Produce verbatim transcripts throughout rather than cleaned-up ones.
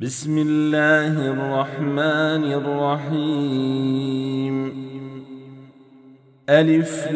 بسم الله الرحمن الرحيم. ألف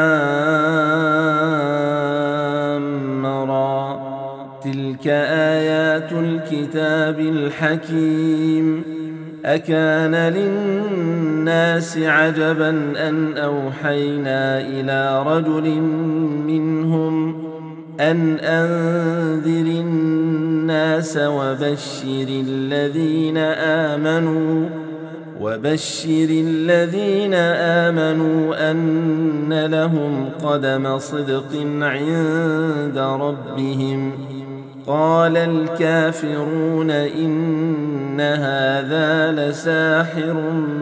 لام را، تلك آيات الكتاب الحكيم. أكان للناس عجبا أن أوحينا إلى رجل منهم أن أنذر الناس وبشر الذين آمنوا وبشر الذين آمنوا أن لهم قدم صدق عند ربهم. قال الكافرون إن هذا لساحر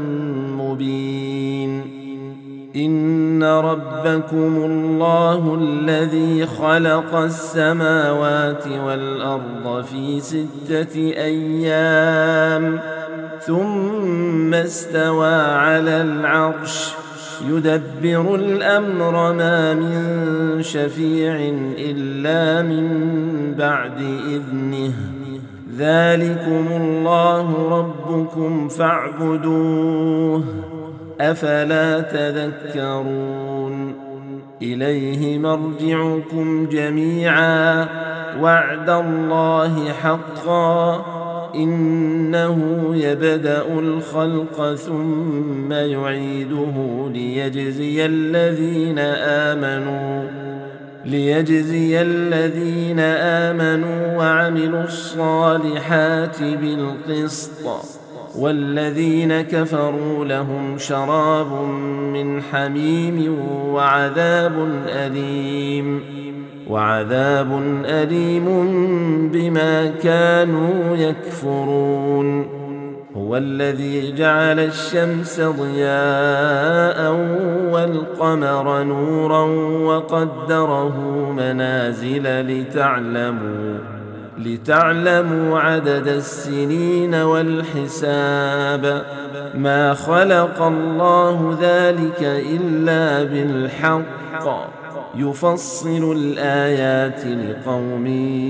مبين. إن ربكم الله الذي خلق السماوات والأرض في ستة أيام ثم استوى على العرش يدبر الأمر ما من شفيع إلا من بعد إذنه. ذلكم الله ربكم فاعبدوه أفلا تذكرون. إليه مرجعكم جميعا وعد الله حقا إنه يبدأ الخلق ثم يعيده ليجزي الذين آمنوا ليجزي الذين آمنوا وعملوا الصالحات بالقسط، والذين كفروا لهم شراب من حميم وعذاب أليم وعذاب أليم بما كانوا يكفرون. هو الذي جعل الشمس ضياء والقمر نورا وقدره منازل لتعلموا لتعلموا عدد السنين والحساب. ما خلق الله ذلك إلا بالحق يفصل الآيات لقوم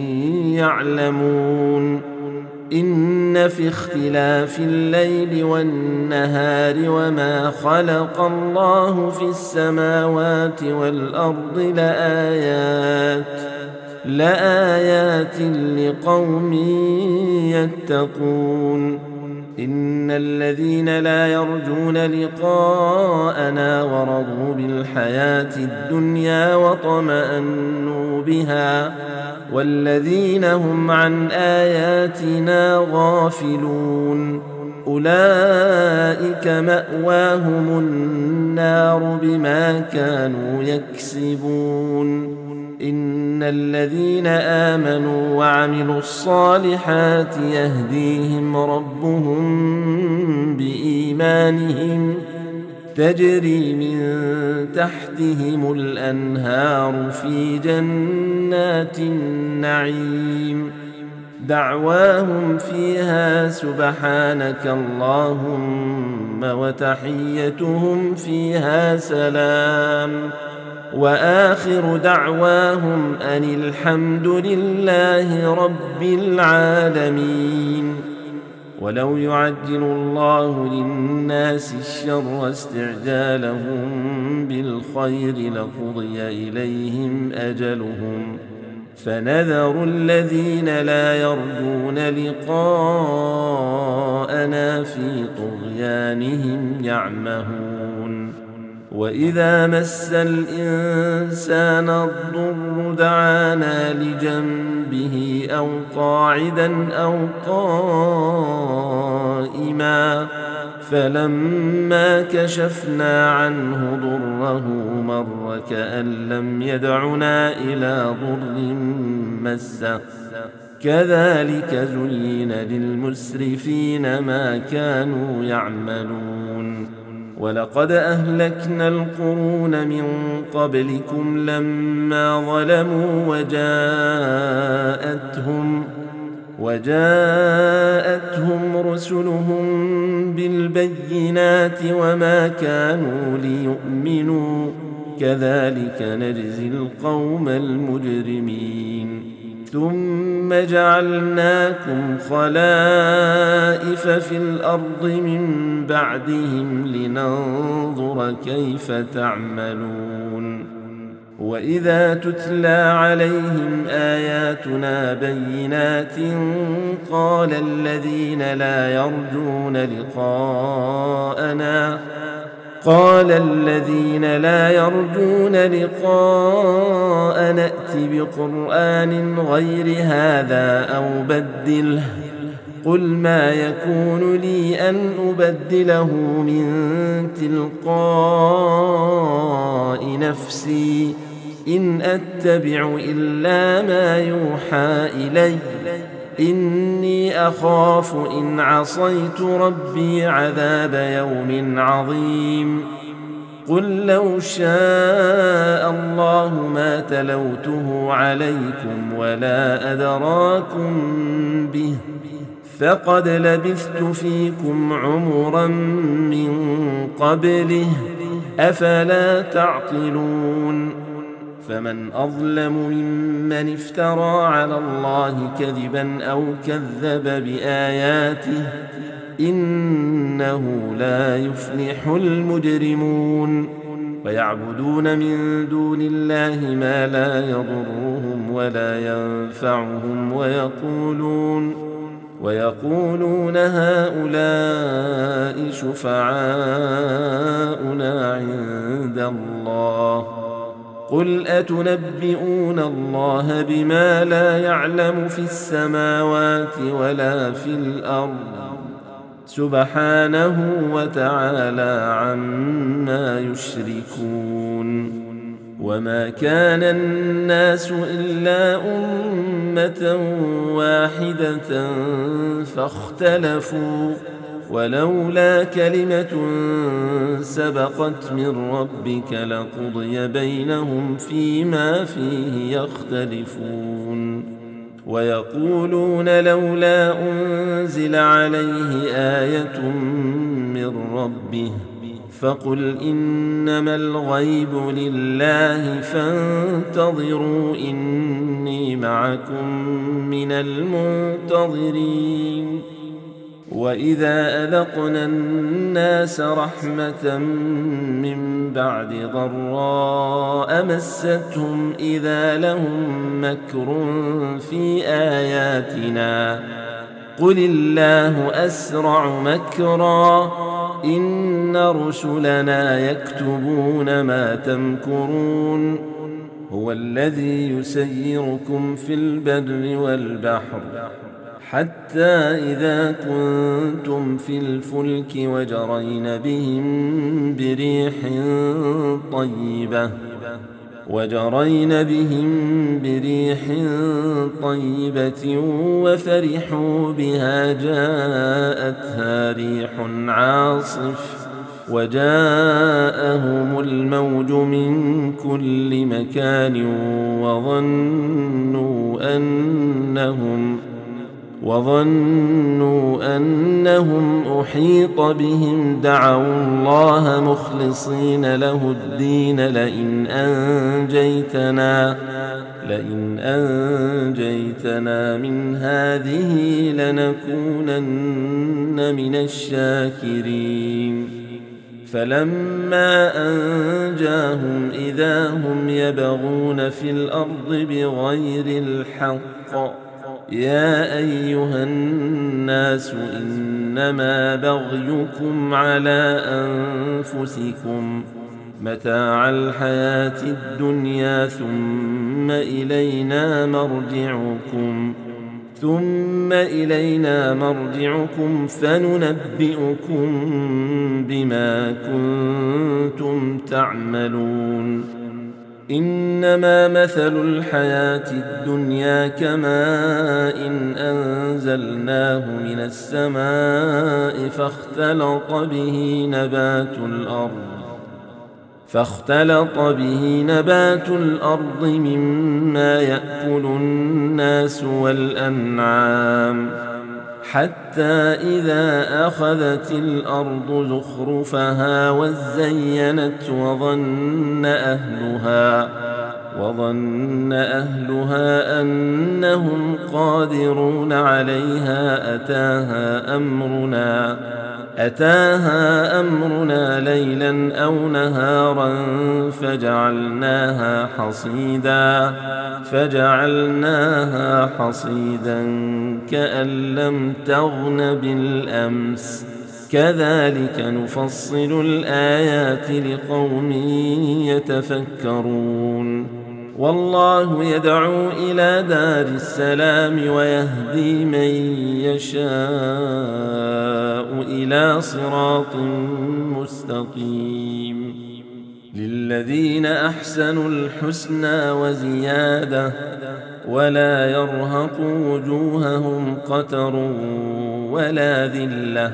يعلمون. إن في اختلاف الليل والنهار وما خلق الله في السماوات والأرض لآيات لآيات لقوم يتقون. إن الذين لا يرجون لقاءنا ورضوا بالحياة الدنيا وطمأنوا بها والذين هم عن آياتنا غافلون أولئك مأواهم النار بما كانوا يكسبون. إن الذين آمنوا وعملوا الصالحات يهديهم ربهم بإيمانهم تجري من تحتهم الأنهار في جنات النعيم. دعواهم فيها سبحانك اللهم وتحيتهم فيها سلام وآخر دعواهم أن الحمد لله رب العالمين. ولو يعجل الله للناس الشر استعجالهم بالخير لقضي إليهم أجلهم فنذر الذين لا يرجون لقاءنا في طغيانهم يعمهون. وإذا مس الإنسان الضر دعانا لجنبه أو قاعدا أو قائما فلما كشفنا عنه ضره مر كأن لم يدعنا إلى ضر مسه. كذلك زين للمسرفين ما كانوا يعملون. ولقد أهلكنا القرون من قبلكم لما ظلموا وجاءتهم وجاءتهم رسلهم بالبينات وما كانوا ليؤمنوا كذلك نجزي القوم المجرمين. ثم جعلناكم خلائف في الأرض من بعدهم لننظر كيف تعملون وإذا تتلى عليهم آياتنا بينات قال الذين لا يرجون لقاءنا قال الذين لا يرجون لقاء نأت بقرآن غير هذا أو بدله قل ما يكون لي أن أبدله من تلقاء نفسي إن أتبع إلا ما يوحى إلي إني أخاف إن عصيت ربي عذاب يوم عظيم قل لو شاء الله ما تلوته عليكم ولا أدراكم به فقد لبثت فيكم عمرا من قبله أفلا تعقلون فمن أظلم ممن افترى على الله كذبا أو كذب بآياته إنه لا يفلح المجرمون ويعبدون من دون الله ما لا يضرهم ولا ينفعهم ويقولون ويقولون هؤلاء شفعاؤنا عند الله قل أتنبئون الله بما لا يعلم في السماوات ولا في الأرض سبحانه وتعالى عما يشركون وما كان الناس إلا أمة واحدة فاختلفوا ولولا كلمة سبقت من ربك لقضي بينهم فيما فيه يختلفون ويقولون لولا أنزل عليه آية من ربه فقل إنما الغيب لله فانتظروا إني معكم من المنتظرين وإذا أذقنا الناس رحمة من بعد ضراء مستهم إذا لهم مكر في آياتنا قل الله أسرع مكرا إن رسلنا يكتبون ما تمكرون هو الذي يسيركم في البر والبحر حتى إذا كنتم في الفلك وجرين بهم بريح طيبة وجرين بهم بريح طيبة وفرحوا بها جاءتها ريح عاصف وجاءهم الموج من كل مكان وظنوا أنهم وظنوا أنهم أحيط بهم دعوا الله مخلصين له الدين لئن أنجيتنا لئن أنجيتنا من هذه لنكونن من الشاكرين فلما أنجاهم إذا هم يبغون في الأرض بغير الحق يا أيها الناس إنما بغيكم على أنفسكم متاع الحياة الدنيا ثم إلينا مرجعكم ثم إلينا مرجعكم فننبئكم بما كنتم تعملون إنما مثل الحياة الدنيا كماء إن أنزلناه من السماء فاختلط به نبات الأرض فاختلط به نبات الأرض مما يأكل الناس والأنعام حتى إذا أخذت الأرض زخرفها وزينت وظن أهلها وظن أهلها أنهم قادرون عليها أتاها أمرنا أتاها أمرنا ليلا أو نهارا فجعلناها حصيدا فجعلناها حصيدا كأن لم تغن بالأمس كذلك نفصل الآيات لقوم يتفكرون والله يدعو إلى دار السلام ويهدي من يشاء إلى صراط مستقيم للذين أحسنوا الحسنى وزيادة ولا يرهق وجوههم قتر ولا ذلة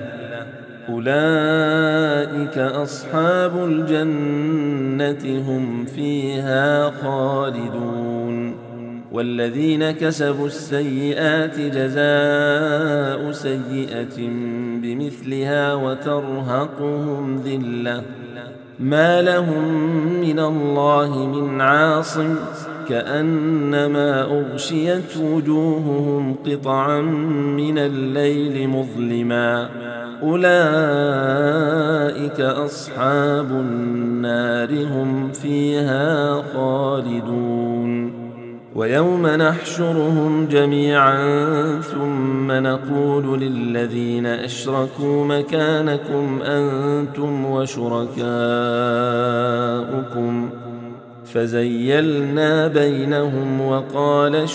أولئك أصحاب الجنة هم فيها خالدون والذين كسبوا السيئات جزاء سيئة بمثلها وترهقهم ذلة ما لهم من الله من عاصم كأنما أغشيت وجوههم قطعا من الليل مظلما أولئك أصحاب النار هم فيها خالدون ويوم نحشرهم جميعا ثم نقول للذين أشركوا مكانكم أنتم وشركاؤكم فزيلنا بينهم وقال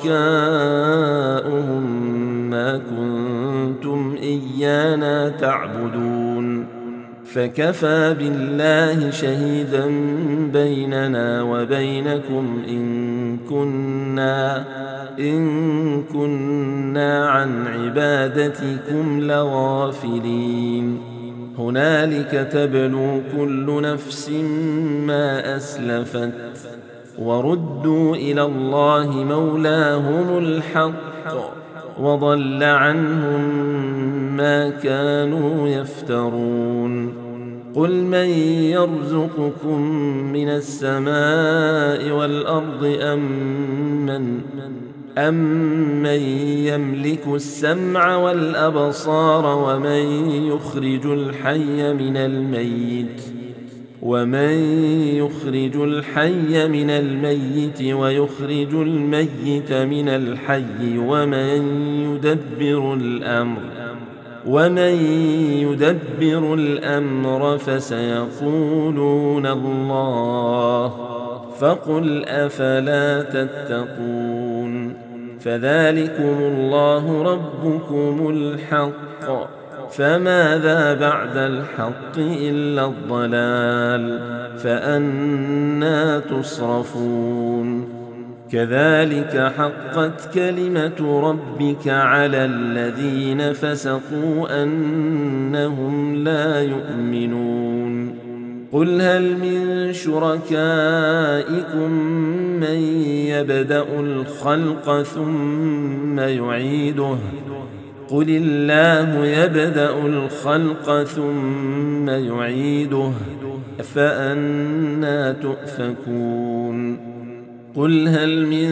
شركاؤهم ما كنتم إيانا تعبدون فكفى بالله شهيدا بيننا وبينكم إن كنا إن كنا عن عبادتكم لغافلين هنالك تبلو كل نفس ما أسلفت وردوا إلى الله مولاهم الحق وضل عنهم ما كانوا يفترون قل من يرزقكم من السماء والأرض أم من أمن يملك السمع والأبصار ومن يخرج الحي من الميت ومن يخرج الحي من الميت ويخرج الميت من الحي ومن يدبر الأمر ومن يدبر الأمر فسيقولون الله فقل أفلا تتقون فذلكم الله ربكم الحق فماذا بعد الحق إلا الضلال فأنى تصرفون كذلك حقت كلمة ربك على الذين فسقوا أنهم لا يؤمنون قل هل من شركائكم من يبدأ الخلق ثم يعيده قل الله يبدأ الخلق ثم يعيده فأنى تؤفكون قل هل من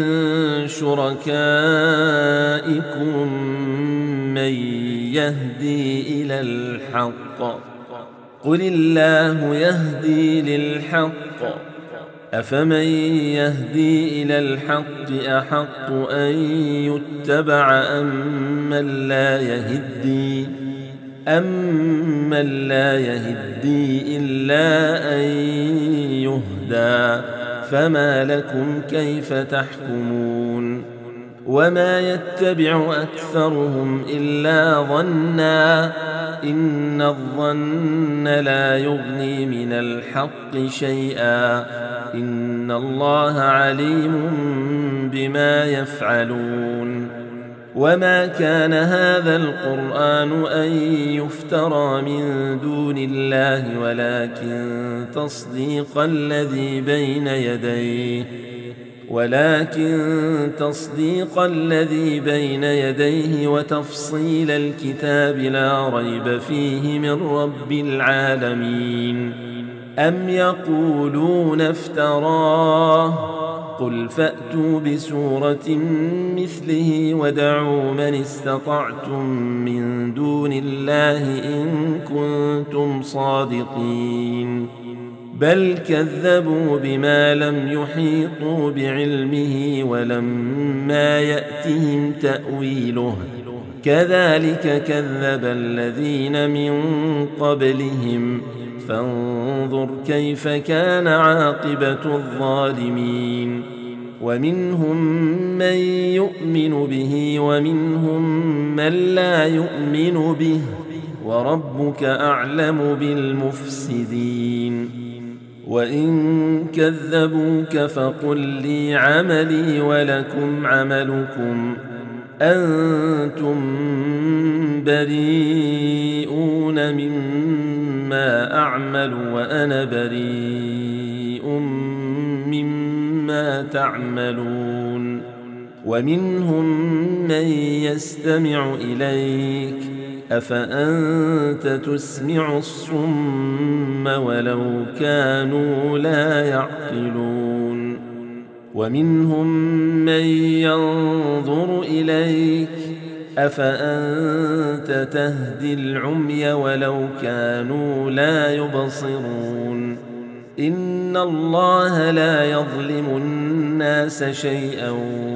شركائكم من يهدي إلى الحق قل الله يهدي للحق أفمن يهدي إلى الحق أحق أن يتبع أم من لا يهدي أم من لا يهدي إلا أن يهدى فما لكم كيف تحكمون وما يتبع أكثرهم إلا ظنا إن الظن لا يغني من الحق شيئا إن الله عليم بما يفعلون وما كان هذا القرآن أن يفترى من دون الله ولكن تصديق الذي بين يديه ولكن تصديق الذي بين يديه وتفصيل الكتاب لا ريب فيه من رب العالمين أم يقولون افتراه قل فأتوا بسورة مثله وادعوا من استطعتم من دون الله إن كنتم صادقين بل كذبوا بما لم يحيطوا بعلمه ولما يأتهم تأويله كذلك كذب الذين من قبلهم فانظر كيف كان عاقبة الظالمين ومنهم من يؤمن به ومنهم من لا يؤمن به وربك أعلم بالمفسدين وإن كذبوك فقل لي عملي ولكم عملكم أنتم بريئون مما أعمل وأنا بريء مما تعملون ومنهم من يستمع إليك أفأنت تسمع الصم ولو كانوا لا يعقلون ومنهم من ينظر إليك أفأنت تهدي العمي ولو كانوا لا يبصرون إن الله لا يظلم الناس شيئا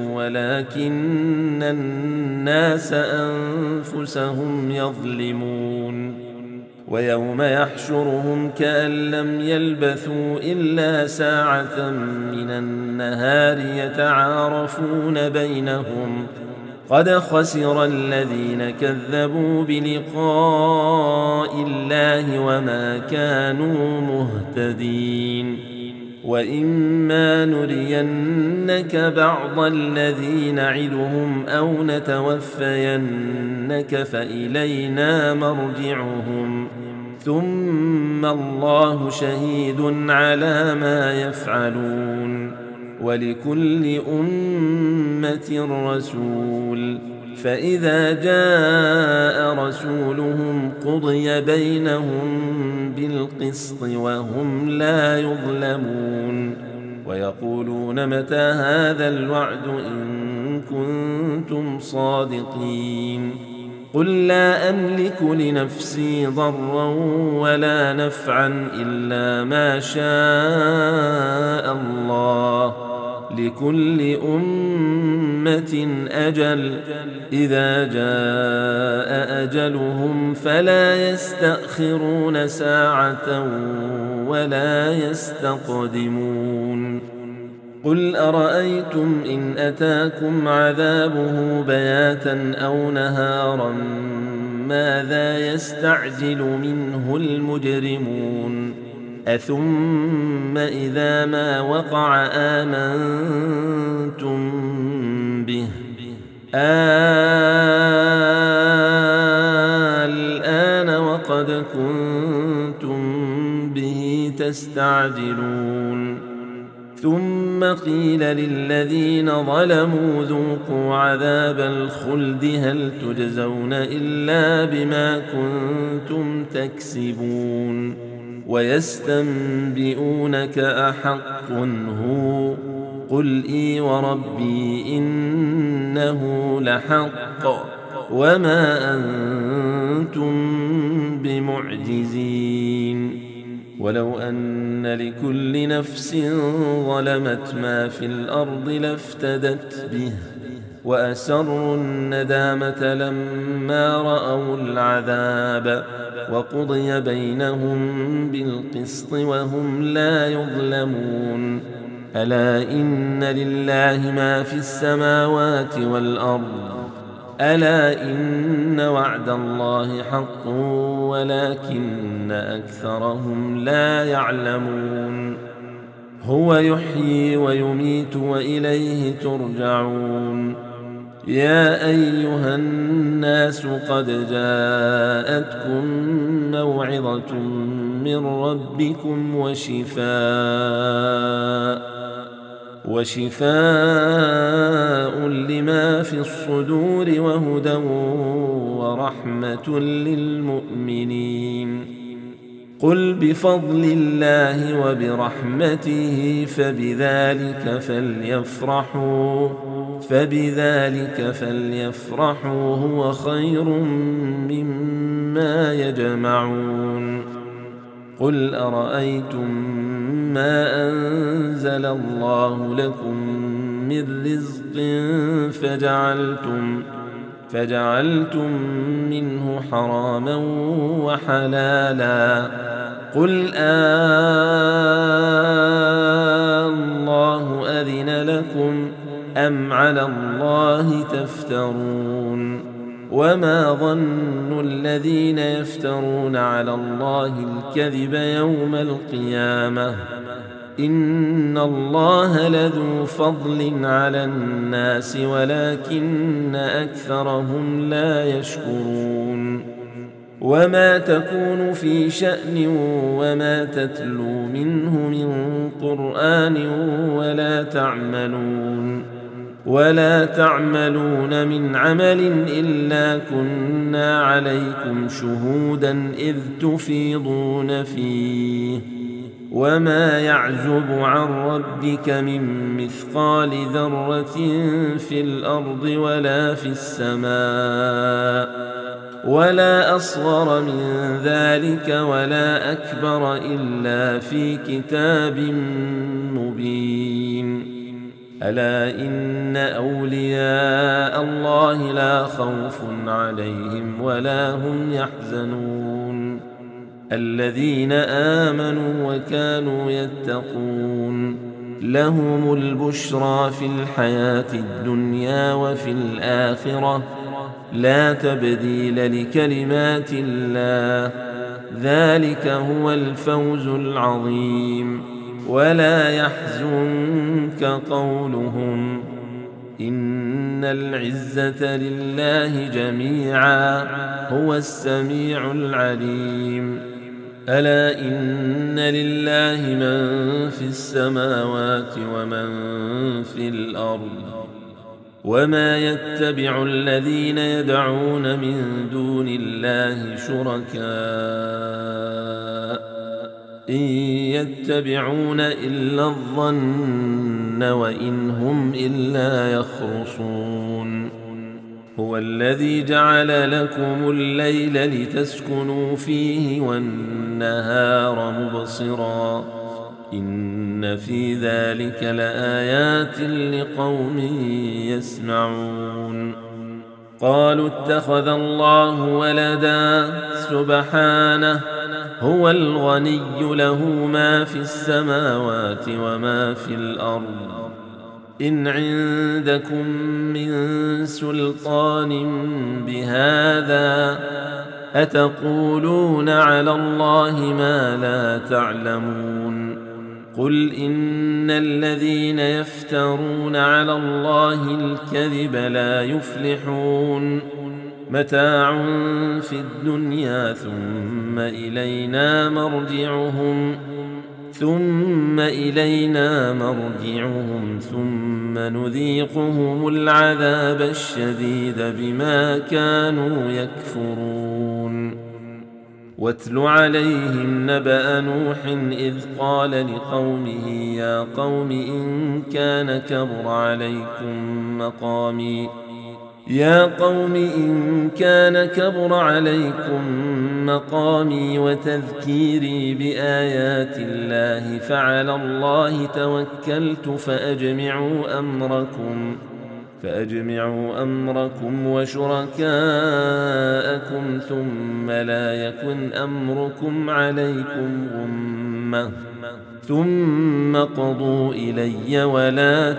ولكن الناس أنفسهم يظلمون ويوم يحشرهم كأن لم يلبثوا إلا ساعة من النهار يتعارفون بينهم قد خسر الذين كذبوا بلقاء الله وما كانوا مهتدين وإما نرينك بعض الذي نعدهم أو نتوفينك فإلينا مرجعهم ثم الله شهيد على ما يفعلون ولكل أمة رسول فإذا جاء رسولهم قضي بينهم بالقسط وهم لا يظلمون ويقولون متى هذا الوعد إن كنتم صادقين قل لا أملك لنفسي ضرا ولا نفعا إلا ما شاء الله لكل أمة أجل إذا جاء أجلهم فلا يستأخرون ساعة ولا يستقدمون قل أرأيتم إن أتاكم عذابه بياتا أو نهارا ماذا يستعجل منه المجرمون أثم إذا ما وقع آمنتم به الآن وقد كنتم به تستعجلون ثم قيل للذين ظلموا ذوقوا عذاب الخلد هل تجزون إلا بما كنتم تكسبون ويستنبئونك أحق هو قل إي وربي إنه لحق وما أنتم بمعجزين ولو أن لكل نفس ظلمت ما في الأرض لافتدت به وأسروا الندامة لما رأوا العذاب وقضي بينهم بالقسط وهم لا يظلمون ألا إن لله ما في السماوات والأرض ألا إن وعد الله حق ولكن أكثرهم لا يعلمون هو يحيي ويميت وإليه ترجعون يا أيها الناس قد جاءتكم موعظة من ربكم وشفاء وشفاء لما في الصدور وهدى ورحمة للمؤمنين قل بفضل الله وبرحمته فبذلك فليفرحوا فبذلك فليفرحوا هو خير مما يجمعون قل أرأيتم ما أنزل الله لكم من رزق فجعلتم فجعلتم منه حراما وحلالا قل آه الله أذن لكم أم على الله تفترون وما ظن الذين يفترون على الله الكذب يوم القيامة إن الله لذو فضل على الناس ولكن أكثرهم لا يشكرون وما تكون في شأن وما تتلو منه من قرآن ولا تعملون ولا تعملون من عمل إلا كنا عليكم شهودا إذ تفيضون فيه وما يعزب عن ربك من مثقال ذرة في الأرض ولا في السماء ولا أصغر من ذلك ولا أكبر إلا في كتاب مبين ألا إن أولياء الله لا خوف عليهم ولا هم يحزنون الذين آمنوا وكانوا يتقون لهم البشرى في الحياة الدنيا وفي الآخرة لا تبديل لكلمات الله ذلك هو الفوز العظيم ولا يحزنك قولهم إن العزة لله جميعا هو السميع العليم ألا إن لله من في السماوات ومن في الأرض وما يتبع الذين يدعون من دون الله شركاء إن يتبعون إلا الظن وإن هم إلا يخرصون هو الذي جعل لكم الليل لتسكنوا فيه والنهار مبصرا إن في ذلك لآيات لقوم يسمعون قالوا اتخذ الله ولدا سبحانه هو الغني له ما في السماوات وما في الأرض إن عندكم من سلطان بهذا أتقولون على الله ما لا تعلمون قل إن الذين يفترون على الله الكذب لا يفلحون متاع في الدنيا ثم إلينا مرجعهم ثم إلينا مرجعهم ثم نذيقهم العذاب الشديد بما كانوا يكفرون واتل عليهم نبأ نوح إذ قال لقومه يا قوم إن كان كبر عليكم مقامي يا قوم إن كان كبر عليكم مقامي وتذكيري بآيات الله فعلى الله توكلت فأجمعوا أمركم فأجمعوا أمركم وشركاءكم ثم لا يكن أمركم عليكم غمة ثم قضوا إلي ولا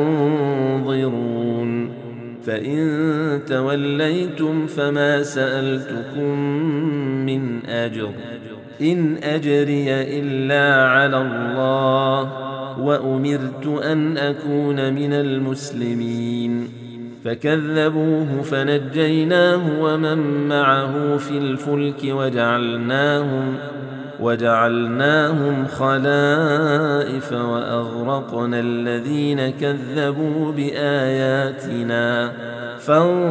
تنظرون فإن توليتم فما سألتكم من أجر إن أجري إلا على الله وأمرت أن أكون من المسلمين فكذبوه فنجيناه ومن معه في الفلك وجعلناهم وجعلناهم خلائف وأغرقنا الذين كذبوا بآياتنا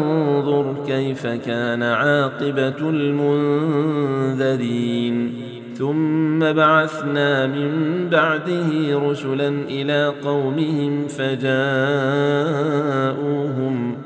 فانظر كيف كان عاقبة المنذرين ثم بعثنا من بعده رسلا إلى قومهم فجاءوهم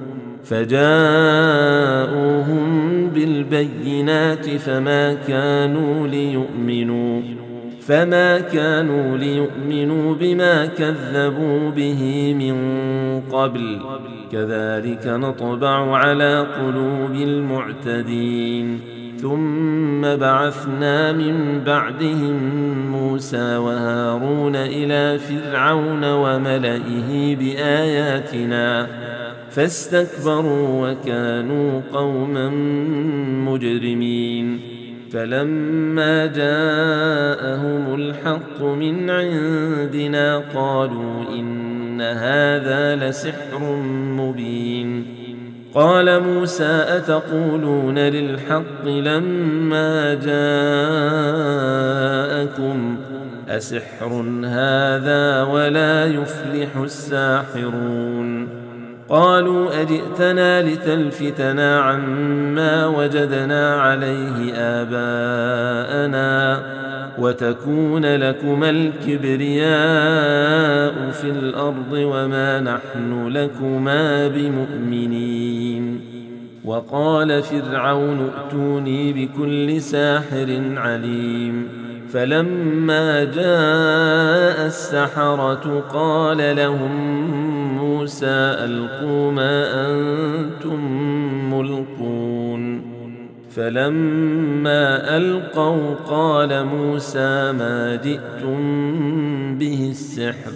فجاءوهم بالبينات فما كانوا ليؤمنوا فما كانوا ليؤمنوا بما كذبوا به من قبل كذلك نطبع على قلوب المعتدين. ثم بعثنا من بعدهم موسى وهارون إلى فرعون وملئه بآياتنا فاستكبروا وكانوا قوما مجرمين. فلما جاءهم الحق من عندنا قالوا إن هذا لسحر مبين. قال موسى أتقولون للحق لما جاءكم أسحر هذا ولا يفلح الساحرون. قالوا أجئتنا لتلفتنا عما وجدنا عليه آباءنا وتكون لكما الكبرياء في الأرض وما نحن لكما بمؤمنين. وقال فرعون ائتوني بكل ساحر عليم. فلما جاء السحرة قال لهم موسى ألقوا ما أنتم ملقون. فلما ألقوا قال موسى ما جئتم به السحر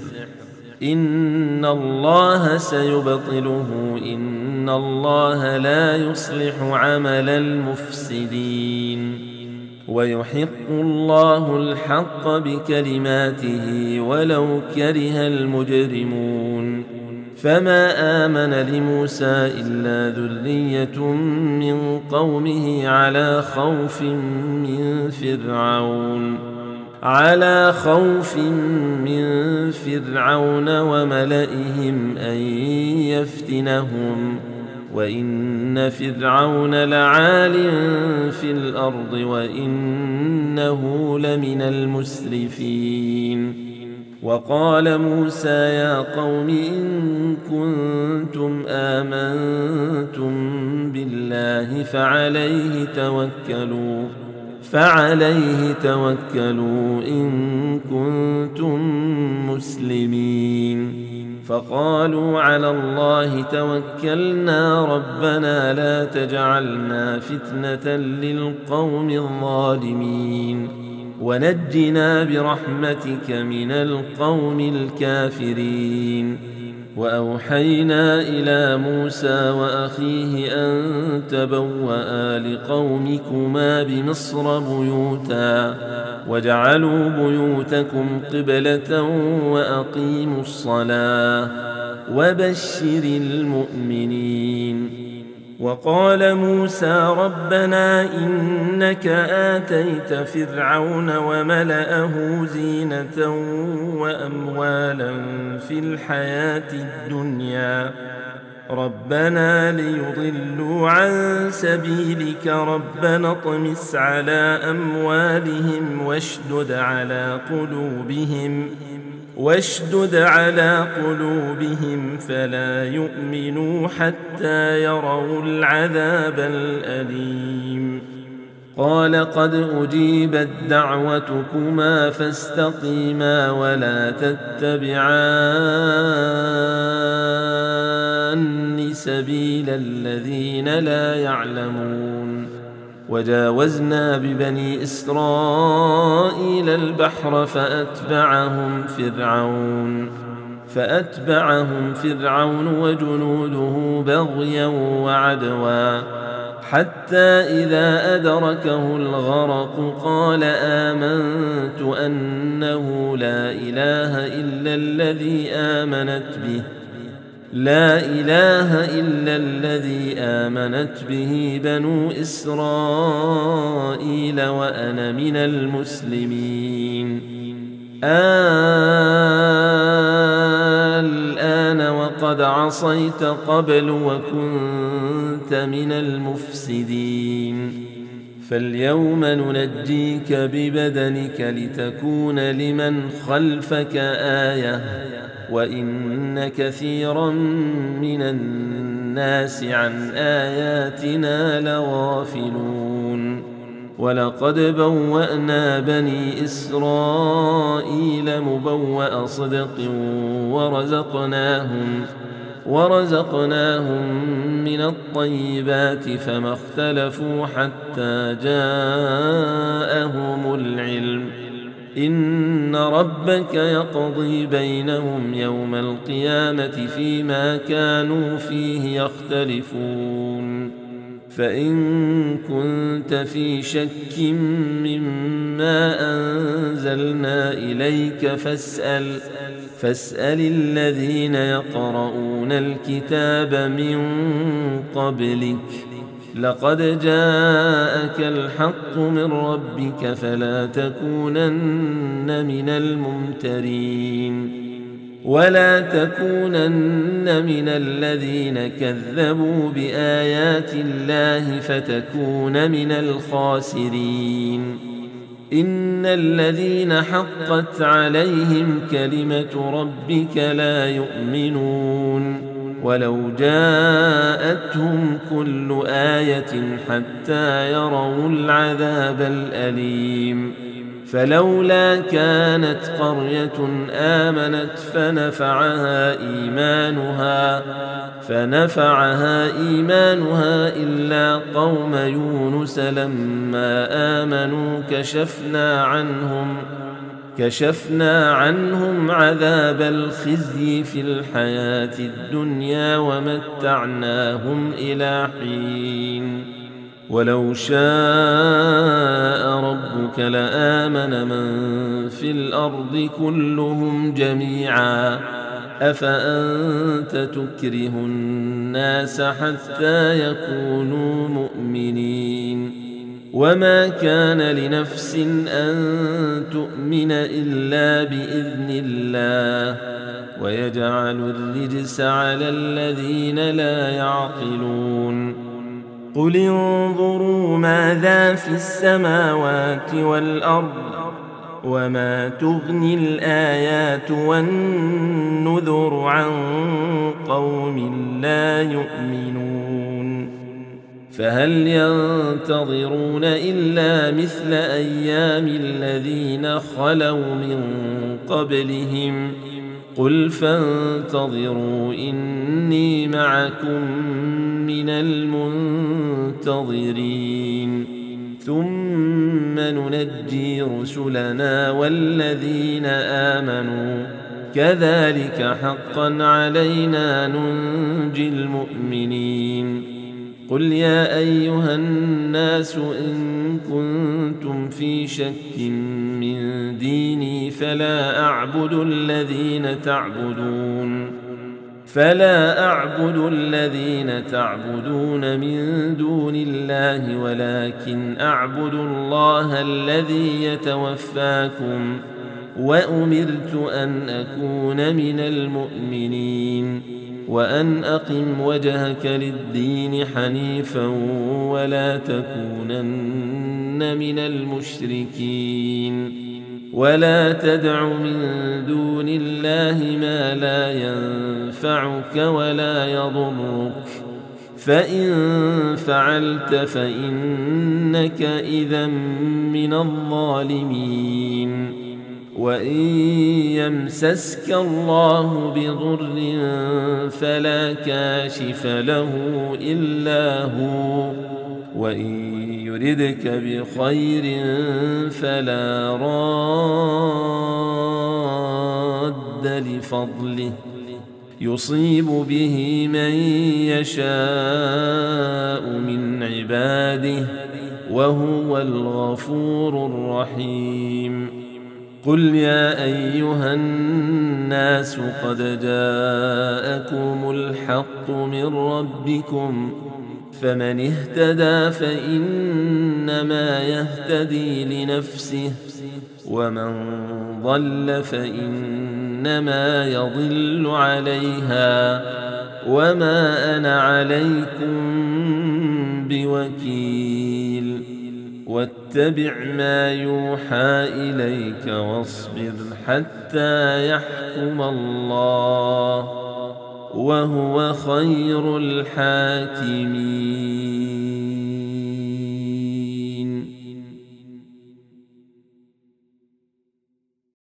إن الله سيبطله إن الله لا يصلح عمل المفسدين ويحق الله الحق بكلماته ولو كره المجرمون. فما آمن لموسى إلا ذرية من قومه على خوف من فرعون على خوف من فرعون وملئهم أن يفتنهم وإن فرعون لعال في الأرض وإنه لمن المسرفين. وقال موسى يا قوم إن كنتم آمنتم بالله فعليه توكلوا فعليه توكلوا إن كنتم مسلمين. فقالوا على الله توكلنا ربنا لا تجعلنا فتنة للقوم الظالمين ونجنا برحمتك من القوم الكافرين. وأوحينا إلى موسى وأخيه أن تبوأ لقومكما بمصر بيوتا وجعلوا بيوتكم قبلة وأقيموا الصلاة وبشر المؤمنين. وقال موسى ربنا إنك آتيت فرعون وملأه زينة وأموالا في الحياة الدنيا ربنا ليضلوا عن سبيلك ربنا اطمس على أموالهم واشدد على قلوبهم واشدد على قلوبهم فلا يؤمنوا حتى يروا العذاب الأليم. قال قد أجيبت دعوتكما فاستقيما ولا تتبعان سبيل الذين لا يعلمون. وجاوزنا ببني إسرائيل البحر فأتبعهم فرعون فأتبعهم فرعون وجنوده بغيا وعدوا حتى إذا أدركه الغرق قال آمنت أنه لا إله إلا الذي آمنت به لا إله إلا الذي آمنت به بنو إسرائيل وأنا من المسلمين. الآن وقد عصيت قبل وكنت من المفسدين. فاليوم ننجيك ببدنك لتكون لمن خلفك آية وإن كثيرا من الناس عن آياتنا لغافلون ولقد بوأنا بني إسرائيل مبوأ صدق ورزقناهم ورزقناهم من الطيبات فما اختلفوا حتى جاءهم العلم إن ربك يقضي بينهم يوم القيامة فيما كانوا فيه يختلفون فإن كنت في شك مما أنزلنا إليك فاسأل فاسأل الذين يقرؤون الكتاب من قبلك لقد جاءك الحق من ربك فلا تكونن من الممترين ولا تكونن من الذين كذبوا بآيات الله فتكون من الخاسرين إن الذين حقت عليهم كلمة ربك لا يؤمنون ولو جاءتهم كل آية حتى يروا العذاب الأليم فلولا كانت قرية آمنت فنفعها إيمانها فنفعها إيمانها إلا قوم يونس لما آمنوا كشفنا عنهم كشفنا عنهم عذاب الخزي في الحياة الدنيا ومتعناهم إلى حين ولو شاء ربك لآمن من في الأرض كلهم جميعا أفأنت تكره الناس حتى يكونوا مؤمنين وما كان لنفس أن تؤمن إلا بإذن الله ويجعل الرجس على الذين لا يعقلون قل انظروا ماذا في السماوات والأرض وما تغني الآيات والنذر عن قوم لا يؤمنون فهل ينتظرون إلا مثل أيام الذين خلوا من قبلهم قل فانتظروا إني معكم من المنتظرين ثم ننجي رسلنا والذين آمنوا كذلك حقا علينا ننجي المؤمنين قل يا أيها الناس إن كنتم في شك من ديني فلا أعبد الذين تعبدون فلا أعبد الذين تعبدون من دون الله ولكن أعبد الله الذي يتوفاكم وأمرت أن أكون من المؤمنين وأن أقم وجهك للدين حنيفا ولا تكونن من المشركين ولا تدع من دون الله ما لا ينفعك ولا يضرك فإن فعلت فإنك إذا من الظالمين وإن يمسسك الله بضر فلا كاشف له إلا هو وإن يردك بخير فلا راد لفضله يصيب به من يشاء من عباده وهو الغفور الرحيم قل يا أيها الناس قد جاءكم الحق من ربكم فمن اهتدى فإنما يهتدي لنفسه ومن ضل فإنما يضل عليها وما أنا عليكم بوكيل واتبع ما يوحى إليك واصبر حتى يحكم الله وهو خير الحاكمين.